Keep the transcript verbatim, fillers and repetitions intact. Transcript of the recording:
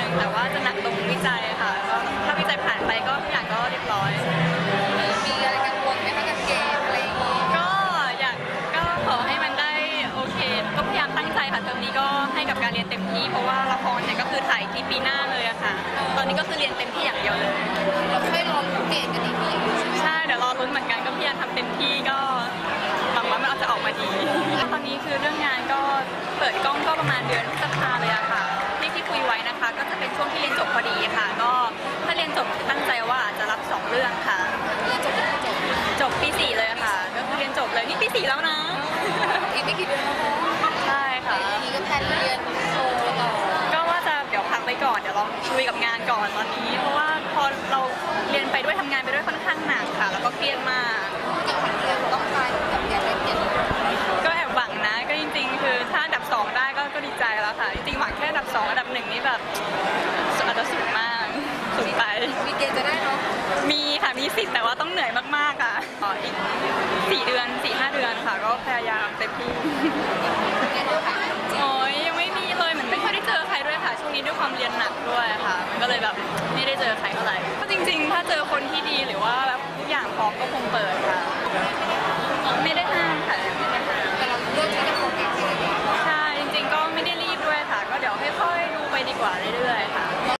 แต่ว่าจะหนักตรงวิจัยค่ะก็ถ้าวิจัยผ่านไปก็ทุกอย่างก็เรียบร้อยมีอะไรกังวลไหมคะกับเกณฑ์อะไรอย่างนี้ก็อยากก็ขอให้มันได้โอเคก็พยายามตั้งใจค่ะเทอมนี้ก็ให้กับการเรียนเต็มที่เพราะว่าละครเนี่ยก็คือถ่ายที่ปีหน้าเลยอะค่ะตอนนี้ก็คือเรียนเต็มที่อย่างเดียวเลยเราค่อยรอลุ้นเกณฑ์กันอีกทีใช่ไหมใช่เดี๋ยวรอลุ้นเหมือนกันก็พยายามทำเต็มที่ก็หวังว่ามันจะออกมาดีตอนนี้คือเรื่องงานก็เปิดกล้องก็ประมาณเดือนพฤษภาเลยอะค่ะที่ที่คุยไว้นะคะก็จะเป็นช่วงที่เรียนจบพอดีค่ะก็ถ้าเรียนจบตั้งใจว่าจะรับสองเรื่องค่ะเรียนจบจบจบปีสี่เลยค่ะก็คือเรียนจบเลยนี่ปีสี่แล้วนะอีกไม่กี่เดือนแล้วใช่ค่ะทีนี้ก็แพลนเรียนโทต่อก็ว่าจะเดี๋ยวพักไปก่อนเดี๋ยวลองคุยกับงานก่อนตอนนี้เพราะว่าพอเราเรียนไปด้วยทำงานไปด้วยค่อนข้างหนักค่ะแล้วก็เครียดมากต้องการกับเรียนได้เรียนก็แอบหวังนะก็จริงๆคือถ้าอันดับสองได้ก็ก็ดีใจแล้วค่ะจริงๆหวังแค่อันดับสองอันดับหนึ่งนี่แบบอาจจะสูงมากสูงไปมีเกณฑ์จะได้เนาะมีค่ะมีสิทธิ์แต่ว่าต้องเหนื่อยมากๆอ่ะอีกสี่เดือนสี่ห้าเดือนค่ะก็พยายามเต็มที่โอ้ยยังไม่มีเลยเหมือนไม่ค่อยได้เจอใครด้วยค่ะช่วงนี้ด้วยความเรียนหนักด้วยค่ะมันก็เลยแบบไม่ได้เจอใครเท่าไหร่ก็จริงๆถ้าเจอคนที่ดีหรือว่า